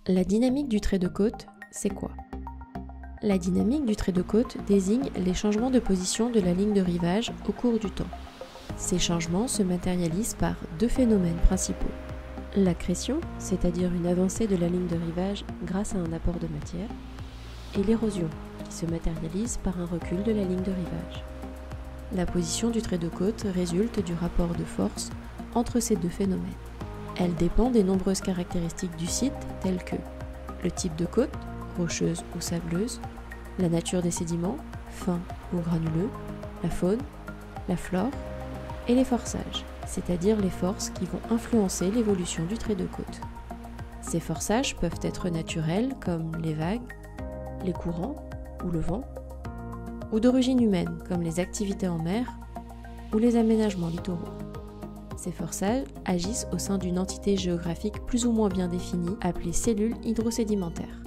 La dynamique du trait de côte, c'est quoi? La dynamique du trait de côte désigne les changements de position de la ligne de rivage au cours du temps. Ces changements se matérialisent par deux phénomènes principaux. L'accrétion, c'est-à-dire une avancée de la ligne de rivage grâce à un apport de matière, et l'érosion, qui se matérialise par un recul de la ligne de rivage. La position du trait de côte résulte du rapport de force entre ces deux phénomènes. Elle dépend des nombreuses caractéristiques du site telles que le type de côte, rocheuse ou sableuse, la nature des sédiments, fins ou granuleux, la faune, la flore et les forçages, c'est-à-dire les forces qui vont influencer l'évolution du trait de côte. Ces forçages peuvent être naturels comme les vagues, les courants ou le vent, ou d'origine humaine comme les activités en mer ou les aménagements littoraux. Ces forçages agissent au sein d'une entité géographique plus ou moins bien définie appelée cellule hydrosédimentaire.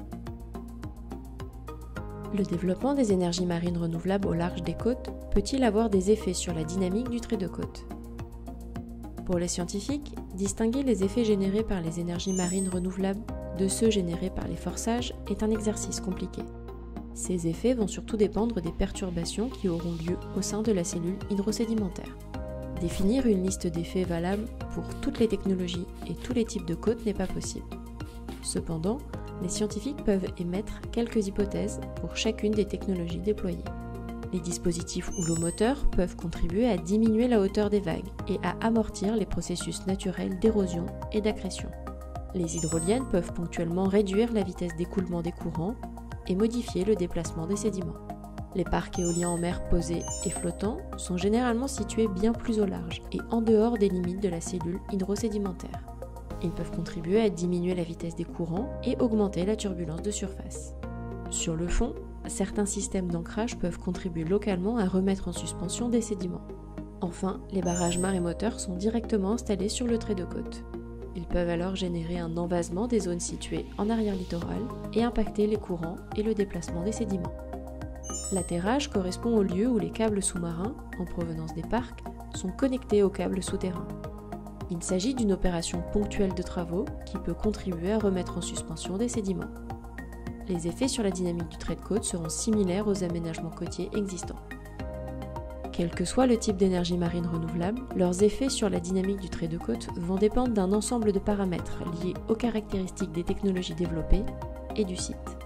Le développement des énergies marines renouvelables au large des côtes peut-il avoir des effets sur la dynamique du trait de côte? Pour les scientifiques, distinguer les effets générés par les énergies marines renouvelables de ceux générés par les forçages est un exercice compliqué. Ces effets vont surtout dépendre des perturbations qui auront lieu au sein de la cellule hydrosédimentaire. Définir une liste d'effets valables pour toutes les technologies et tous les types de côtes n'est pas possible. Cependant, les scientifiques peuvent émettre quelques hypothèses pour chacune des technologies déployées. Les dispositifs houlomoteurs peuvent contribuer à diminuer la hauteur des vagues et à amortir les processus naturels d'érosion et d'accrétion. Les hydroliennes peuvent ponctuellement réduire la vitesse d'écoulement des courants et modifier le déplacement des sédiments. Les parcs éoliens en mer posés et flottants sont généralement situés bien plus au large et en dehors des limites de la cellule hydrosédimentaire. Ils peuvent contribuer à diminuer la vitesse des courants et augmenter la turbulence de surface. Sur le fond, certains systèmes d'ancrage peuvent contribuer localement à remettre en suspension des sédiments. Enfin, les barrages marémoteurs sont directement installés sur le trait de côte. Ils peuvent alors générer un envasement des zones situées en arrière littoral et impacter les courants et le déplacement des sédiments. L'atterrage correspond au lieu où les câbles sous-marins, en provenance des parcs, sont connectés aux câbles souterrains. Il s'agit d'une opération ponctuelle de travaux qui peut contribuer à remettre en suspension des sédiments. Les effets sur la dynamique du trait de côte seront similaires aux aménagements côtiers existants. Quel que soit le type d'énergie marine renouvelable, leurs effets sur la dynamique du trait de côte vont dépendre d'un ensemble de paramètres liés aux caractéristiques des technologies développées et du site.